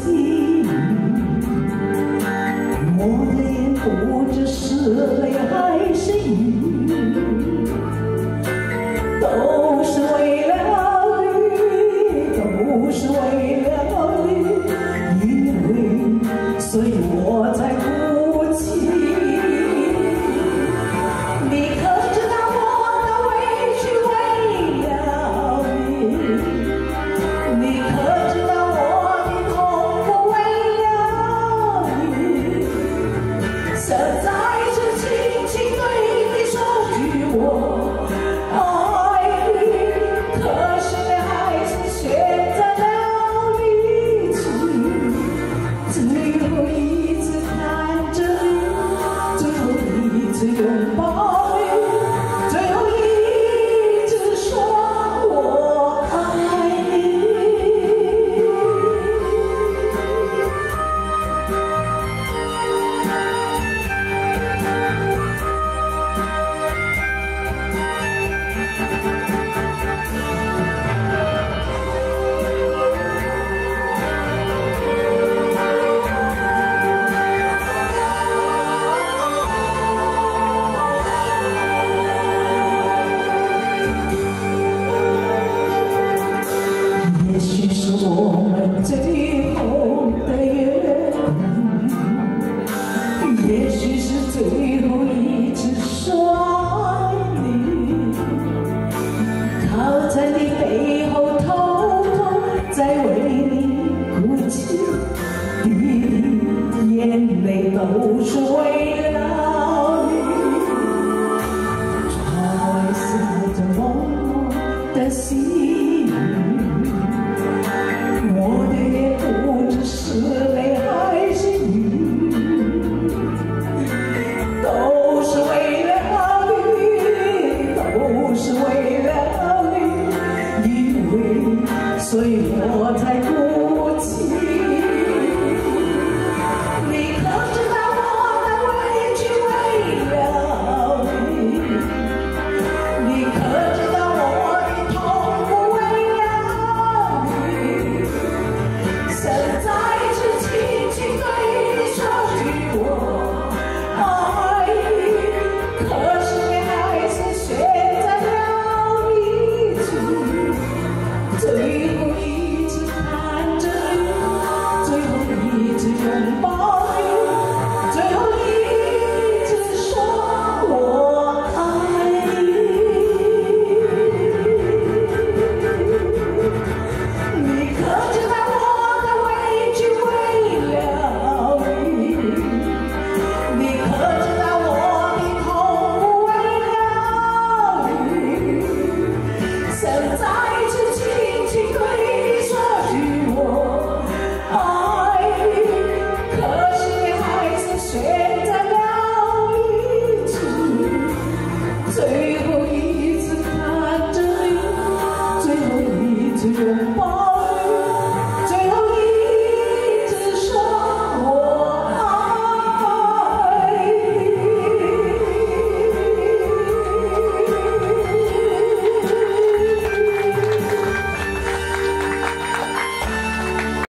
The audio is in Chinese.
心。我的眼不知是泪还是雨，都是为了你，都是为了你，因为所以我才哭泣。你可知道我的委屈为了你？你可知道我的痛苦为了你？现在是轻轻对你说句我爱你，可是你还是选择了离去。最后一次看着你，最后一次拥抱你，最后一次说我爱你。也许是我们最后的约定，也许是最后一次说爱你，靠在你背后偷偷在为你哭泣，滴滴眼泪都是为了